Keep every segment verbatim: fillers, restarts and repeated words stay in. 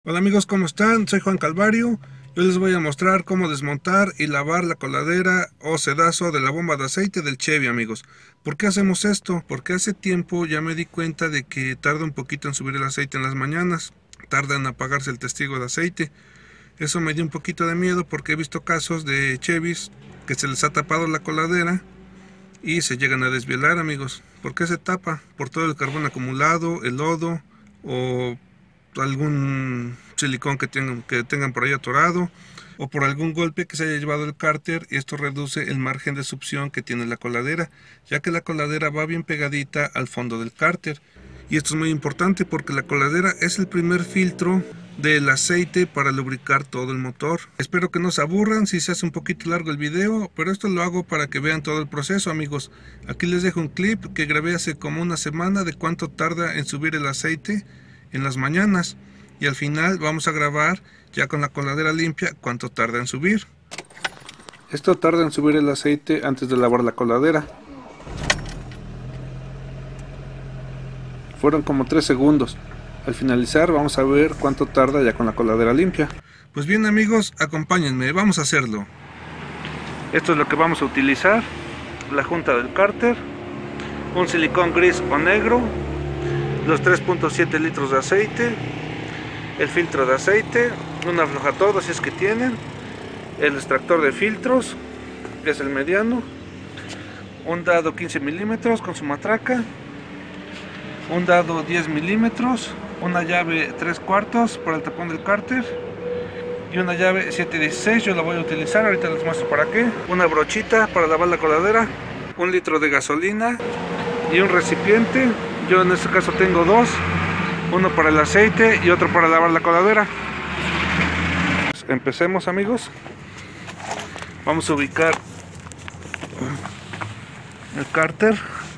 Hola amigos, ¿cómo están? Soy Juan Calvario. Yo les voy a mostrar cómo desmontar y lavar la coladera o sedazo de la bomba de aceite del Chevy, amigos. ¿Por qué hacemos esto? Porque hace tiempo ya me di cuenta de que tarda un poquito en subir el aceite en las mañanas, tarda en apagarse el testigo de aceite. Eso me dio un poquito de miedo porque he visto casos de Chevys que se les ha tapado la coladera y se llegan a desvielar, amigos. ¿Por qué se tapa? Por todo el carbón acumulado, el lodo o algún silicón que tengan, que tengan por ahí atorado, o por algún golpe que se haya llevado el cárter, y esto reduce el margen de succión que tiene la coladera, ya que la coladera va bien pegadita al fondo del cárter. Y esto es muy importante porque la coladera es el primer filtro del aceite para lubricar todo el motor. Espero que no se aburran si se hace un poquito largo el video, pero esto lo hago para que vean todo el proceso, amigos. Aquí les dejo un clip que grabé hace como una semana de cuánto tarda en subir el aceite en las mañanas, y al final vamos a grabar ya con la coladera limpia cuánto tarda en subir. Esto tarda en subir el aceite antes de lavar la coladera. Fueron como tres segundos. Al finalizar vamos a ver cuánto tarda ya con la coladera limpia. Pues bien amigos, acompáñenme, vamos a hacerlo. Esto es lo que vamos a utilizar: la junta del cárter, un silicón gris o negro, los tres punto siete litros de aceite, el filtro de aceite, un aflojatodo si es que tienen, el extractor de filtros, que es el mediano, un dado quince milímetros con su matraca, un dado diez milímetros, una llave tres cuartos para el tapón del cárter y una llave siete dieciséis. Yo la voy a utilizar, ahorita les muestro para qué. Una brochita para lavar la coladera, un litro de gasolina y un recipiente. Yo en este caso tengo dos, uno para el aceite y otro para lavar la coladera. Empecemos amigos. Vamos a ubicar el cárter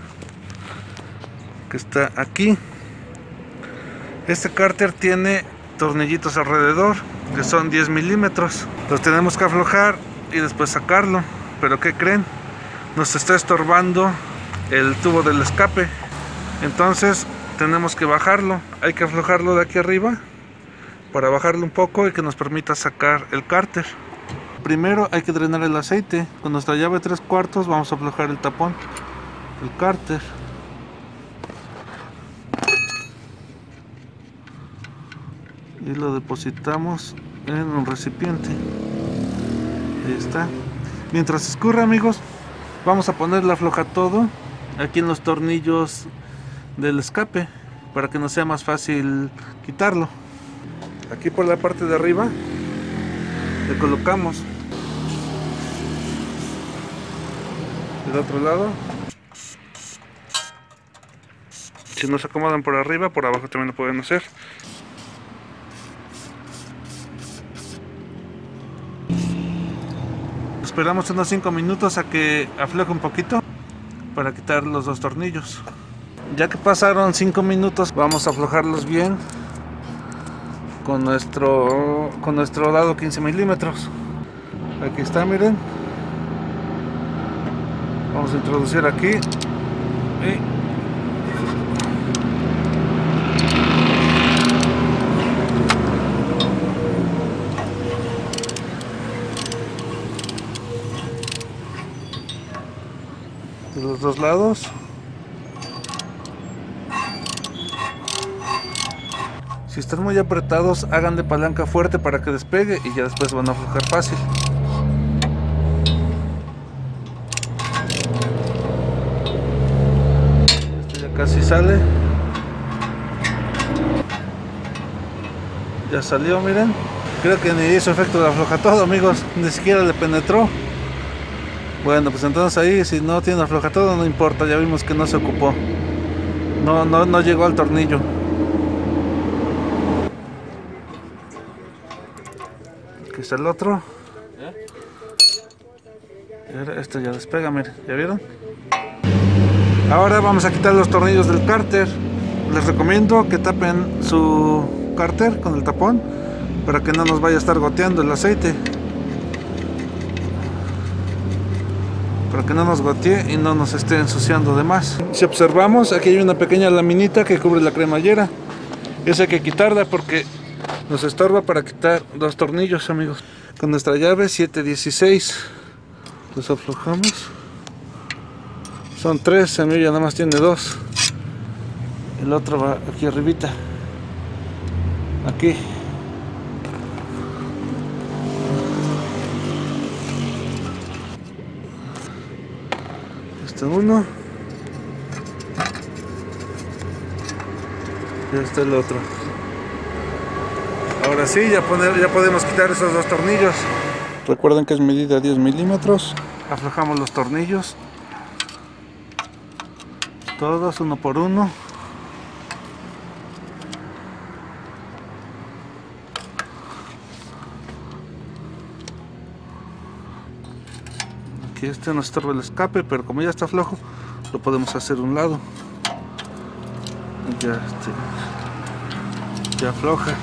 que está aquí. Este cárter tiene tornillitos alrededor que son diez milímetros. Los tenemos que aflojar y después sacarlo. Pero ¿qué creen? Nos está estorbando el tubo del escape. Entonces tenemos que bajarlo. Hay que aflojarlo de aquí arriba para bajarlo un poco y que nos permita sacar el cárter. Primero hay que drenar el aceite. Con nuestra llave tres cuartos vamos a aflojar el tapón del cárter. Y lo depositamos en un recipiente. Ahí está. Mientras escurre amigos, vamos a poner la aflojatodo aquí en los tornillos del escape para que nos sea más fácil quitarlo. Aquí por la parte de arriba le colocamos. Del otro lado, si no se acomodan por arriba, por abajo también lo pueden hacer. Esperamos unos cinco minutos a que afloje un poquito para quitar los dos tornillos. Ya que pasaron cinco minutos, vamos a aflojarlos bien con nuestro con nuestro dado quince milímetros. Aquí está, miren. Vamos a introducir aquí y de los dos lados. Si están muy apretados, hagan de palanca fuerte para que despegue y ya después van a aflojar fácil. Este ya casi sale. Ya salió, miren. Creo que ni hizo efecto de aflojatodo, amigos. Ni siquiera le penetró. Bueno, pues entonces ahí, si no tiene aflojatodo, no importa. Ya vimos que no se ocupó. No, no, no llegó al tornillo. Aquí está el otro. Esto ya despega, miren, ¿ya vieron? Ahora vamos a quitar los tornillos del cárter. Les recomiendo que tapen su cárter con el tapón para que no nos vaya a estar goteando el aceite, para que no nos gotee y no nos esté ensuciando de más. Si observamos, aquí hay una pequeña laminita que cubre la cremallera. Esa hay que quitarla porque Nos estorba para quitar dos tornillos, amigos. Con nuestra llave siete dieciséis los aflojamos. Son tres, el mío ya nada más tiene dos. El otro va aquí arribita. Aquí. Este uno. Y este el otro. Ahora sí, ya, poner, ya podemos quitar esos dos tornillos. Recuerden que es medida diez milímetros. Aflojamos los tornillos. Todos uno por uno. Aquí este nos estorba el escape, pero como ya está flojo, lo podemos hacer a un lado. Ya, este, ya afloja.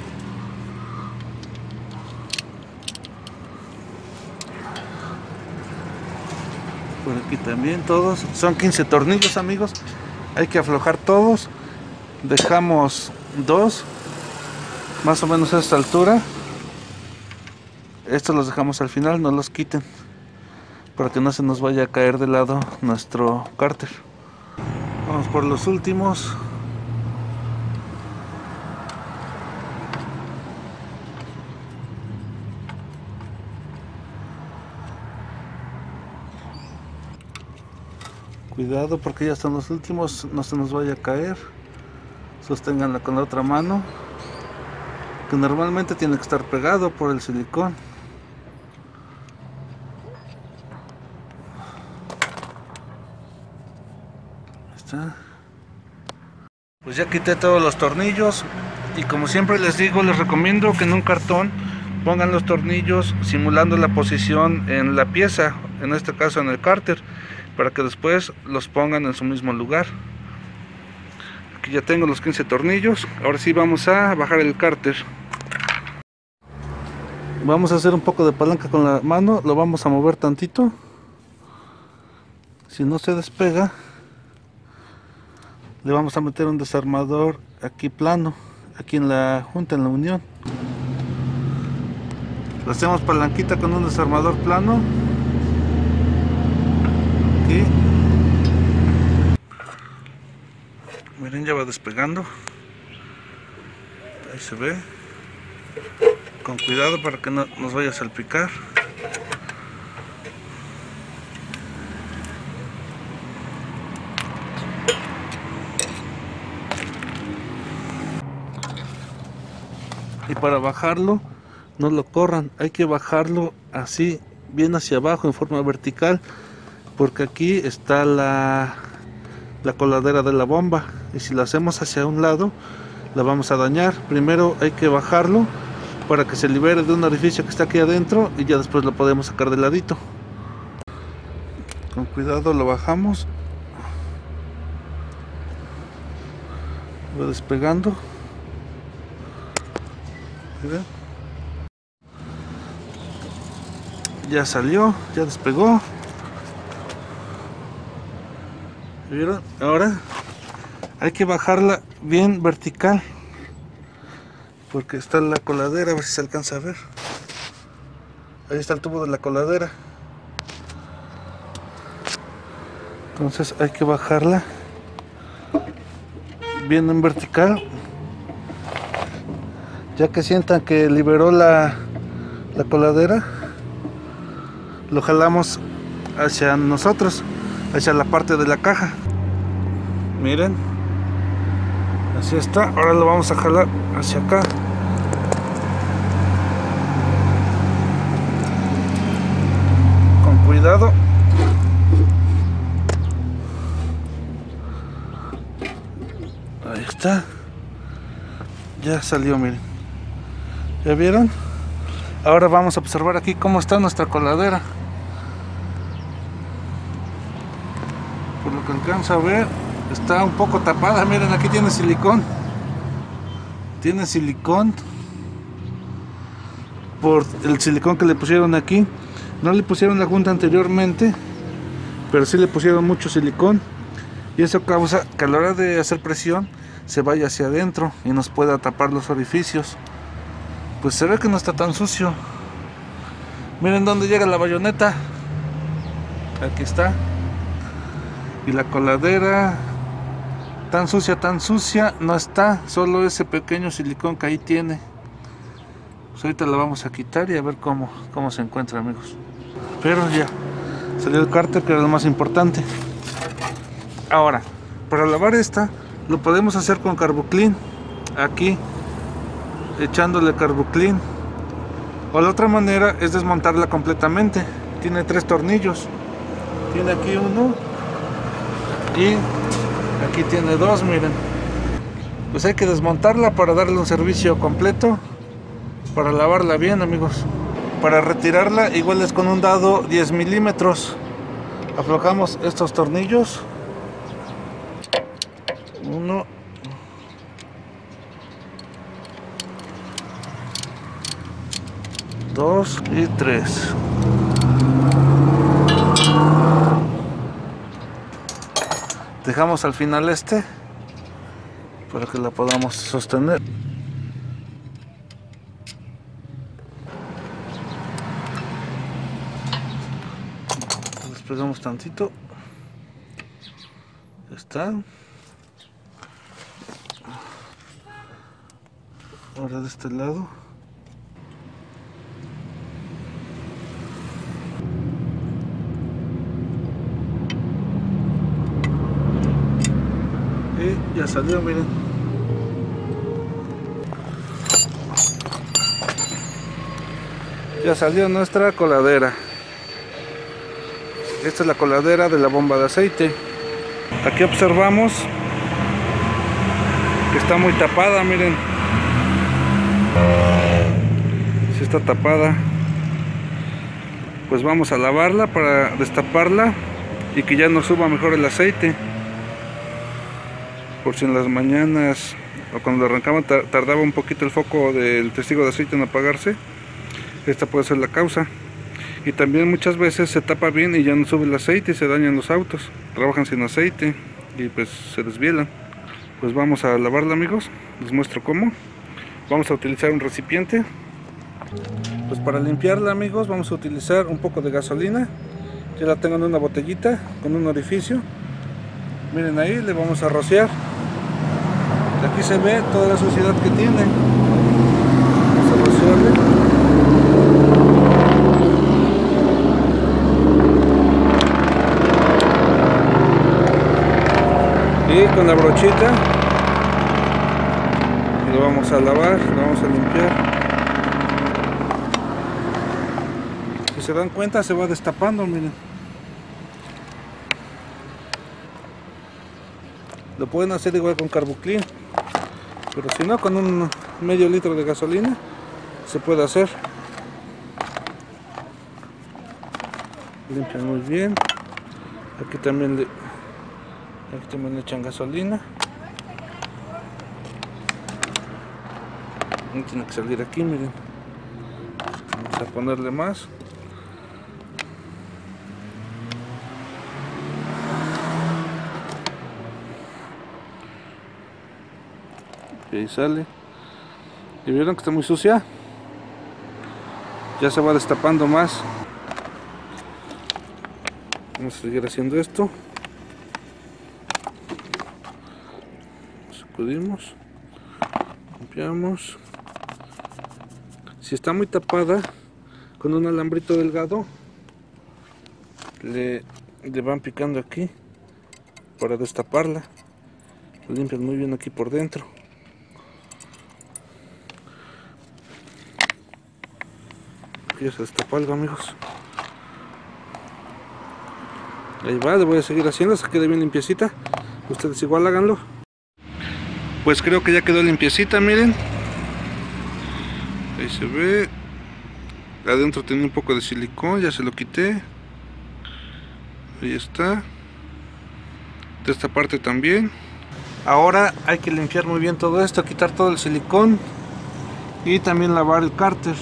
Por aquí también todos. Son quince tornillos, amigos. Hay que aflojar todos. Dejamos dos. Más o menos a esta altura. Estos los dejamos al final, no los quiten. Para que no se nos vaya a caer de lado nuestro cárter. Vamos por los últimos. Cuidado porque ya están los últimos, no se nos vaya a caer. Sosténganla con la otra mano, que normalmente tiene que estar pegado por el silicón. Ahí está. Pues ya quité todos los tornillos y como siempre les digo, les recomiendo que en un cartón pongan los tornillos simulando la posición en la pieza, en este caso en el cárter, para que después los pongan en su mismo lugar. Aquí ya tengo los quince tornillos. Ahora sí vamos a bajar el cárter. Vamos a hacer un poco de palanca con la mano, lo vamos a mover tantito. Si no se despega, le vamos a meter un desarmador aquí plano, aquí en la junta, en la unión. Lo hacemos palanquita con un desarmador plano. Aquí. Miren, ya va despegando. Ahí se ve. Con cuidado para que no nos vaya a salpicar. Y para bajarlo, no lo corran, hay que bajarlo así, bien hacia abajo, en forma vertical, porque aquí está la, la coladera de la bomba, y si lo hacemos hacia un lado, la vamos a dañar. Primero hay que bajarlo para que se libere de un orificio que está aquí adentro, y ya después lo podemos sacar del ladito. Con cuidado lo bajamos. Va despegando. ¿Miren? Ya salió, ya despegó. ¿Vieron? Ahora hay que bajarla bien vertical, porque está la coladera, a ver si se alcanza a ver. Ahí está el tubo de la coladera. Entonces hay que bajarla bien en vertical. Ya que sientan que liberó la, la coladera, lo jalamos hacia nosotros, hacia la parte de la caja. Miren, así está. Ahora lo vamos a jalar hacia acá. Con cuidado. Ahí está. Ya salió, miren. ¿Ya vieron? Ahora vamos a observar aquí cómo está nuestra coladera. Por lo que alcanza a ver, está un poco tapada. Miren, aquí tiene silicón. Tiene silicón. Por el silicón que le pusieron aquí. No le pusieron la junta anteriormente, pero sí le pusieron mucho silicón. Y eso causa que a la hora de hacer presión se vaya hacia adentro y nos pueda tapar los orificios. pues se ve que no está tan sucio. Miren dónde llega la bayoneta. Aquí está. Y la coladera, tan sucia, tan sucia, no está. Solo ese pequeño silicón que ahí tiene. Pues ahorita la vamos a quitar y a ver cómo, cómo se encuentra, amigos. Pero ya salió el cárter, que era lo más importante. Ahora, para lavar esta, lo podemos hacer con Carbuclean. Aquí, echándole Carbuclean. O la otra manera es desmontarla completamente. Tiene tres tornillos. Tiene aquí uno y aquí tiene dos, miren. Pues hay que desmontarla para darle un servicio completo, para lavarla bien, amigos. Para retirarla igual es con un dado diez milímetros. Aflojamos estos tornillos. Uno. Dos y tres. Dejamos al final este para que la podamos sostener. Despegamos tantito. Ya está. Ahora de este lado. Y ya salió, miren. Ya salió nuestra coladera. Esta es la coladera de la bomba de aceite. Aquí observamos que está muy tapada, miren. Si está tapada, pues vamos a lavarla para destaparla y que ya nos suba mejor el aceite. Por si en las mañanas o cuando lo arrancaban tardaba un poquito el foco del testigo de aceite en apagarse, esta puede ser la causa. Y también muchas veces se tapa bien y ya no sube el aceite y se dañan los autos, trabajan sin aceite y pues se desvielan. Pues vamos a lavarla, amigos, les muestro cómo. Vamos a utilizar un recipiente. Pues para limpiarla, amigos, vamos a utilizar un poco de gasolina. Ya la tengo en una botellita con un orificio. Miren, ahí le vamos a rociar. Aquí se ve toda la suciedad que tiene. Vamos a rociarle. Y con la brochita lo vamos a lavar, lo vamos a limpiar. Si se dan cuenta, se va destapando, miren. Lo pueden hacer igual con Carbuclean, pero si no, con un medio litro de gasolina se puede hacer. Limpian muy bien. Aquí también le, aquí también le echan gasolina. No tiene que salir aquí, miren. Vamos a ponerle más. Y ahí sale. ¿Y vieron que está muy sucia? Ya se va destapando más. Vamos a seguir haciendo esto. Sacudimos, limpiamos. Si está muy tapada, con un alambrito delgado le, le van picando aquí para destaparla. Lo limpian muy bien aquí por dentro. Aquí ya se destapó algo, amigos. Ahí va, le voy a seguir haciendo hasta que quede bien limpiecita. Ustedes igual háganlo. Pues creo que ya quedó limpiecita, miren. Ahí se ve. Adentro tenía un poco de silicón, ya se lo quité. Ahí está. De esta parte también. Ahora hay que limpiar muy bien todo esto, quitar todo el silicón y también lavar el cárter.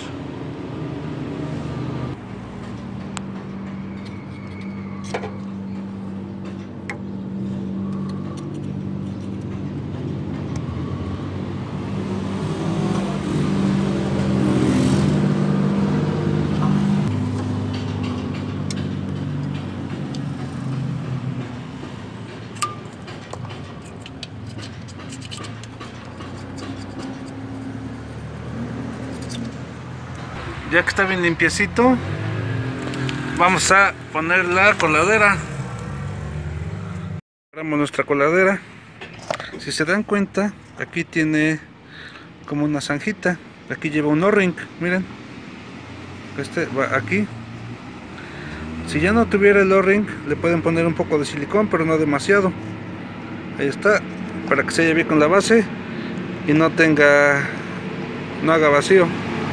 Ya que está bien limpiecito, vamos a poner la coladera. Agarramos nuestra coladera. Si se dan cuenta, aquí tiene como una zanjita. Aquí lleva un O-ring, miren. Este va aquí. Si ya no tuviera el O-ring, le pueden poner un poco de silicón, pero no demasiado. Ahí está, para que se haya bien con la base y no tenga, no haga vacío.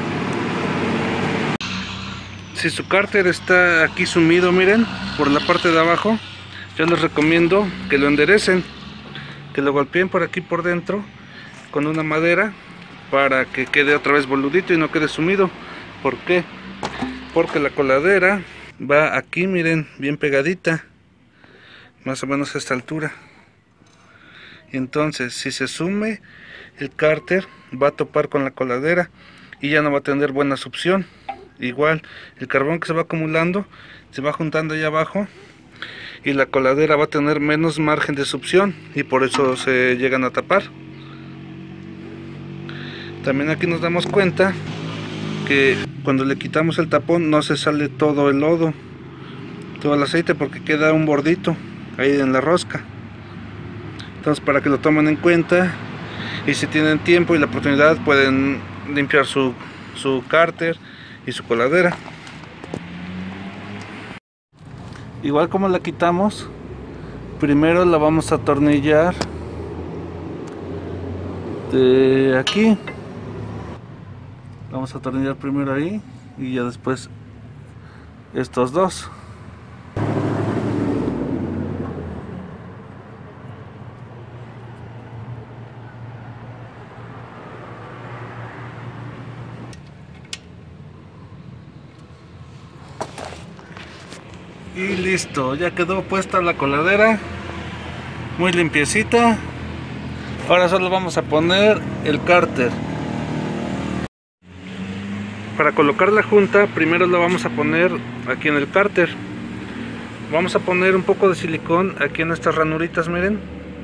Si su cárter está aquí sumido, miren, por la parte de abajo, yo les recomiendo que lo enderecen, que lo golpeen por aquí por dentro con una madera para que quede otra vez boludito y no quede sumido. ¿Por qué? Porque la coladera va aquí, miren, bien pegadita, más o menos a esta altura. Entonces, si se sume, el cárter va a topar con la coladera y ya no va a tener buena succión. Igual, el carbón que se va acumulando se va juntando allá abajo y la coladera va a tener menos margen de succión y por eso se llegan a tapar. También aquí nos damos cuenta que cuando le quitamos el tapón no se sale todo el lodo, todo el aceite, porque queda un bordito ahí en la rosca. Entonces, para que lo tomen en cuenta y si tienen tiempo y la oportunidad, pueden limpiar su, su cárter y su coladera. Igual como la quitamos, primero la vamos a atornillar de aquí. Vamos a atornillar primero ahí y ya después estos dos. Y listo, ya quedó puesta la coladera, muy limpiecita. Ahora solo vamos a poner el cárter. Para colocar la junta, primero la vamos a poner aquí en el cárter. Vamos a poner un poco de silicón aquí en estas ranuritas, miren,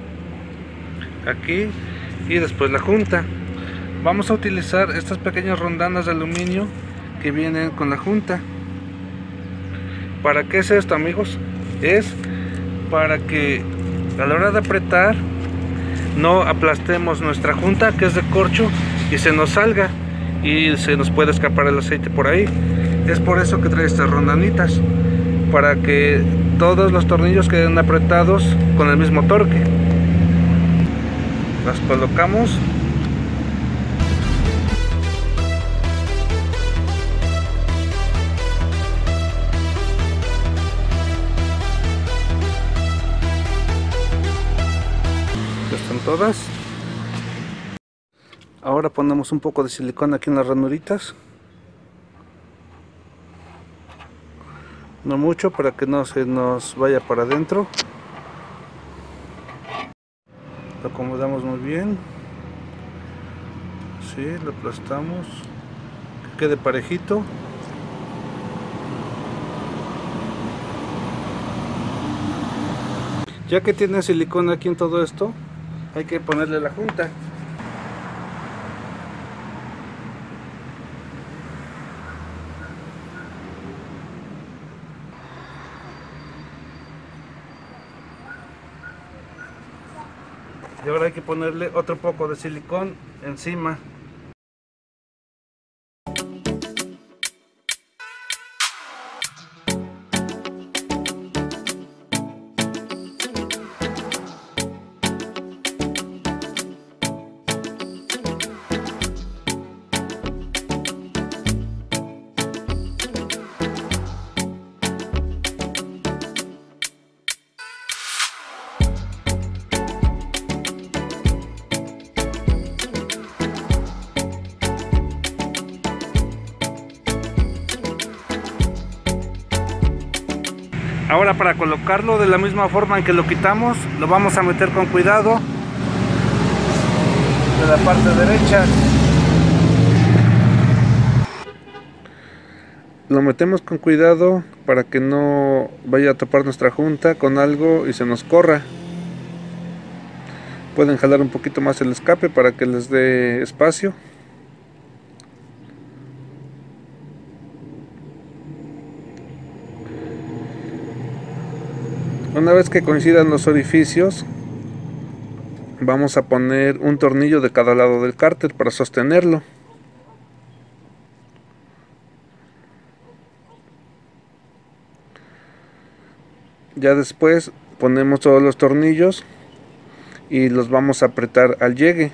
aquí, y después la junta. Vamos a utilizar estas pequeñas rondanas de aluminio que vienen con la junta. ¿Para qué es esto, amigos? Es para que a la hora de apretar no aplastemos nuestra junta, que es de corcho, y se nos salga y se nos puede escapar el aceite por ahí. Es por eso que trae estas rondanitas, para que todos los tornillos queden apretados con el mismo torque. Las colocamos. Ya están todas. Ahora ponemos un poco de silicón aquí en las ranuritas. No mucho, para que no se nos vaya para adentro. Lo acomodamos muy bien. Sí, lo aplastamos. Que quede parejito. Ya que tiene silicón aquí en todo esto, hay que ponerle la junta. Y ahora hay que ponerle otro poco de silicón encima. Ahora, para colocarlo de la misma forma en que lo quitamos, lo vamos a meter con cuidado de la parte derecha. Lo metemos con cuidado para que no vaya a topar nuestra junta con algo y se nos corra. Pueden jalar un poquito más el escape para que les dé espacio. Una vez que coincidan los orificios, vamos a poner un tornillo de cada lado del cárter para sostenerlo. Ya después ponemos todos los tornillos y los vamos a apretar al llegue.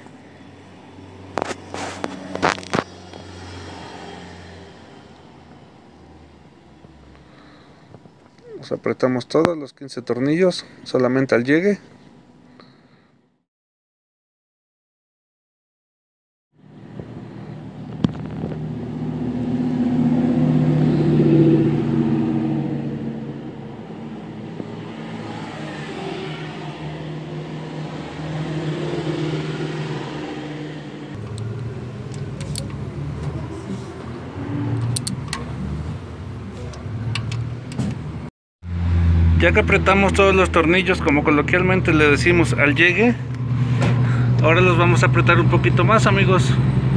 Los apretamos todos los quince tornillos solamente al llegue. Ya que apretamos todos los tornillos, como coloquialmente le decimos, al llegue, ahora los vamos a apretar un poquito más, amigos.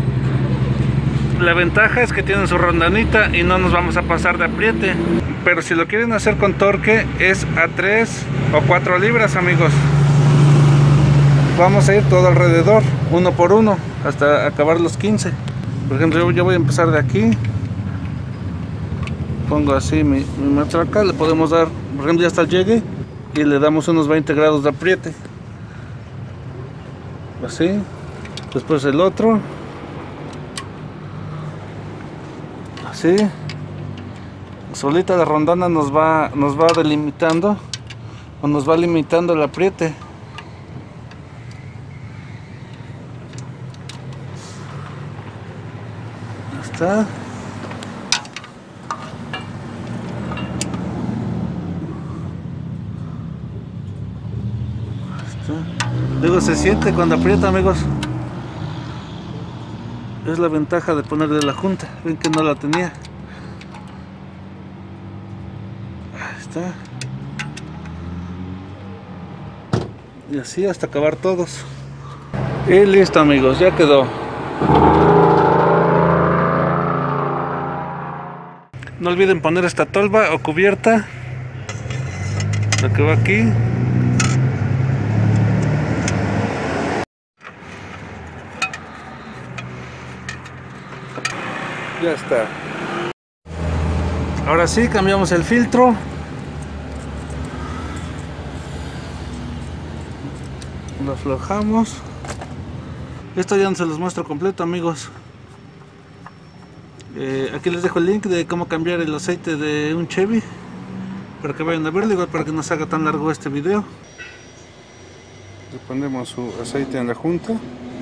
La ventaja es que tienen su rondanita y no nos vamos a pasar de apriete. Pero si lo quieren hacer con torque, es a tres o cuatro libras, amigos. Vamos a ir todo alrededor, uno por uno, hasta acabar los quince. Por ejemplo, yo, yo voy a empezar de aquí. Pongo así mi, mi matraca, le podemos dar, por ejemplo, ya está el llegue, y le damos unos veinte grados de apriete. Así. Después el otro. Así. Solita la rondana nos va, nos va delimitando o nos va limitando el apriete. Ya está. Luego se siente cuando aprieta, amigos. Es la ventaja de ponerle la junta. Ven que no la tenía. Ahí está. Y así hasta acabar todos. Y listo, amigos, ya quedó. No olviden poner esta tolva o cubierta, la que va aquí. Ya está. Ahora sí, cambiamos el filtro. Lo aflojamos. Esto ya no se los muestro completo, amigos. Eh, aquí les dejo el link de cómo cambiar el aceite de un Chevy, para que vayan a verlo, igual para que no se haga tan largo este video. Le ponemos su aceite en la junta.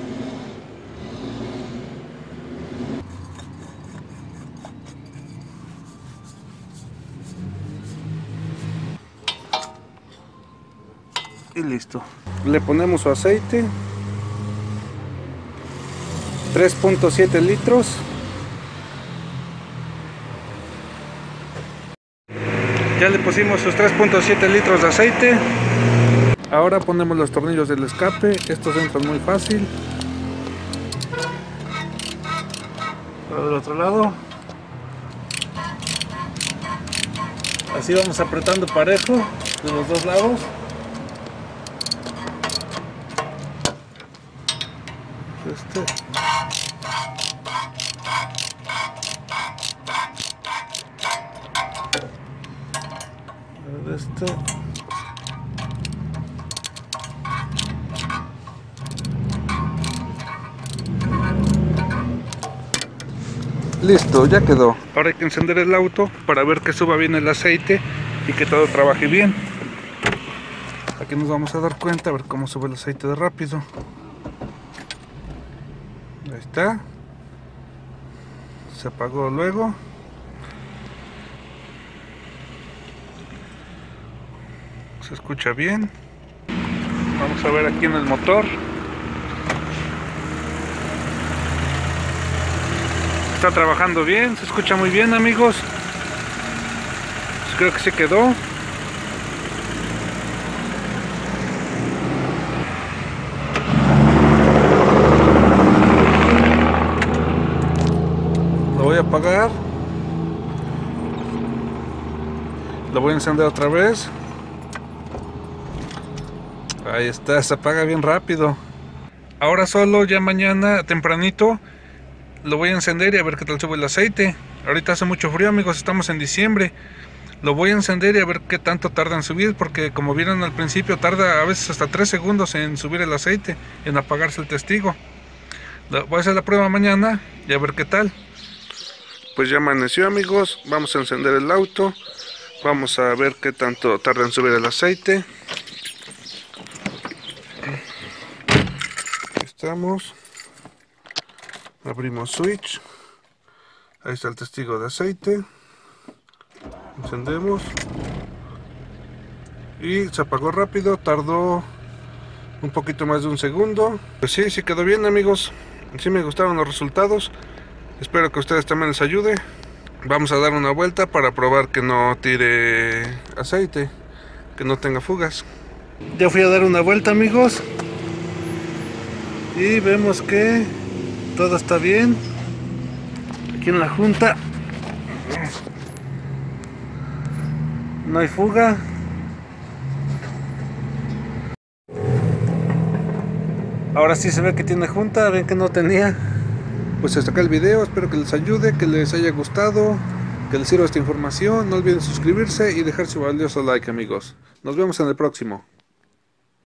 Y listo. Le ponemos su aceite, tres punto siete litros. Ya le pusimos sus tres punto siete litros de aceite. Ahora ponemos los tornillos del escape. Estos entran muy fácil. Ahora del otro lado. Así vamos apretando parejo de los dos lados. Este. Este. Listo, ya quedó. Ahora hay que encender el auto para ver que suba bien el aceite y que todo trabaje bien. Aquí nos vamos a dar cuenta a ver cómo sube el aceite de rápido. Ahí está. Se apagó luego. Se escucha bien. Vamos a ver aquí en el motor. Está trabajando bien, se escucha muy bien, amigos. Pues creo que se quedó. Lo voy a apagar. Lo voy a encender otra vez. Ahí está, se apaga bien rápido. Ahora solo ya mañana tempranito lo voy a encender y a ver qué tal sube el aceite. Ahorita hace mucho frío, amigos, estamos en diciembre. Lo voy a encender y a ver qué tanto tarda en subir, porque como vieron al principio tarda a veces hasta tres segundos en subir el aceite, en apagarse el testigo. Voy a hacer la prueba mañana y a ver qué tal. Pues ya amaneció, amigos, vamos a encender el auto. Vamos a ver qué tanto tarda en subir el aceite. Aquí estamos. Abrimos switch. Ahí está el testigo de aceite. Encendemos. Y se apagó rápido, tardó un poquito más de un segundo. Pues sí, sí quedó bien, amigos. Sí me gustaron los resultados. Espero que a ustedes también les ayude. Vamos a dar una vuelta para probar que no tire aceite, que no tenga fugas. Ya fui a dar una vuelta, amigos, y vemos que todo está bien. Aquí en la junta no hay fuga. Ahora sí se ve que tiene junta, ven que no tenía. Pues hasta acá el video, espero que les ayude, que les haya gustado, que les sirva esta información. No olviden suscribirse y dejar su valioso like, amigos. Nos vemos en el próximo.